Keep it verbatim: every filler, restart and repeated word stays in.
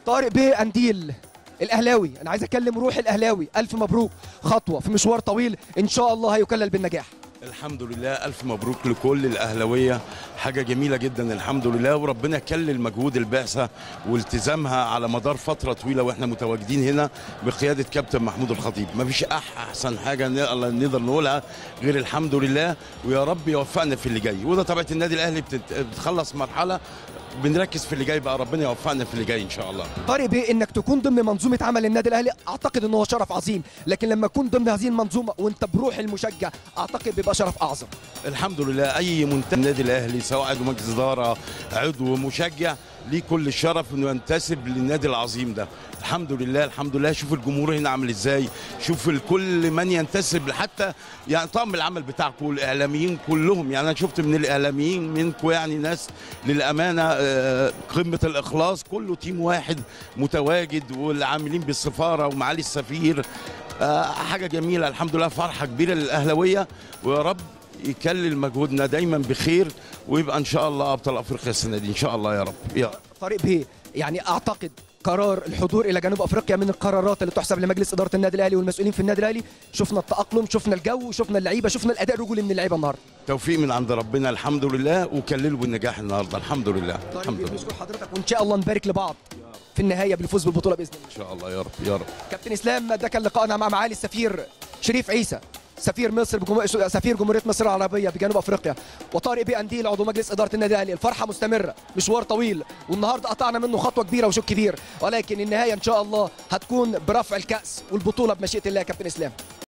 طارق بيه قنديل الاهلاوي، انا عايز اكلم روح الاهلاوي، الف مبروك، خطوه في مشوار طويل ان شاء الله هيكلل بالنجاح. الحمد لله، الف مبروك لكل الاهلاويه، حاجه جميله جدا الحمد لله، وربنا يكلل مجهود البعثه والتزامها على مدار فتره طويله واحنا متواجدين هنا بقياده كابتن محمود الخطيب. مفيش احسن حاجه نقدر نقولها غير الحمد لله، ويا رب يوفقنا في اللي جاي. وده طبيعه النادي الاهلي، بتخلص مرحله بنركز في اللي جاي بقى، ربنا يوفقنا في اللي جاي ان شاء الله. طارق بيه، انك تكون ضمن منظومه عمل النادي الاهلي اعتقد ان هو شرف عظيم، لكن لما تكون ضمن هذه المنظومه وانت بروح المشجع اعتقد بيبقى شرف اعظم. الحمد لله، اي منتمي النادي الاهلي سواء عضو مجلس اداره عضو مشجع ليه كل الشرف انه ينتسب للنادي العظيم ده. الحمد لله الحمد لله. شوف الجمهور هنا عامل ازاي، شوف كل من ينتسب، حتى يعني طاقم العمل بتاعكم الاعلاميين كلهم، يعني انا شفت من الاعلاميين منكم يعني ناس للامانه قمه الاخلاص، كله تيم واحد متواجد، والعاملين بالسفاره ومعالي السفير، حاجه جميله الحمد لله، فرحه كبيره للاهلاويه، ويا رب يكلل مجهودنا دايما بخير، ويبقى ان شاء الله ابطال افريقيا السنه دي ان شاء الله يا رب. يا طارق بيه، يعني اعتقد قرار الحضور الى جنوب افريقيا من القرارات اللي تحسب لمجلس اداره النادي الاهلي والمسؤولين في النادي الاهلي. شفنا التاقلم، شفنا الجو، شفنا اللعيبه، شفنا الاداء الرجولي من اللعيبه النهارده. توفيق من عند ربنا الحمد لله، وكللوا بالنجاح النهارده الحمد لله. الحمد لله. بنشكر حضرتك، وان شاء الله نبارك لبعض في النهايه بالفوز بالبطوله باذن الله. ان شاء الله يا رب يا رب. كابتن اسلام، ده كان لقائنا مع معالي السفير شريف عيسى، سفير مصر بجمهور... سفير جمهوريه مصر العربيه بجنوب افريقيا، وطارق بيه قنديل عضو مجلس اداره النادي الاهلي. الفرحه مستمره، مشوار طويل، والنهارده قطعنا منه خطوه كبيره وشوط كبير، ولكن النهايه ان شاء الله هتكون برفع الكاس والبطوله بمشيئه الله يا كابتن اسلام.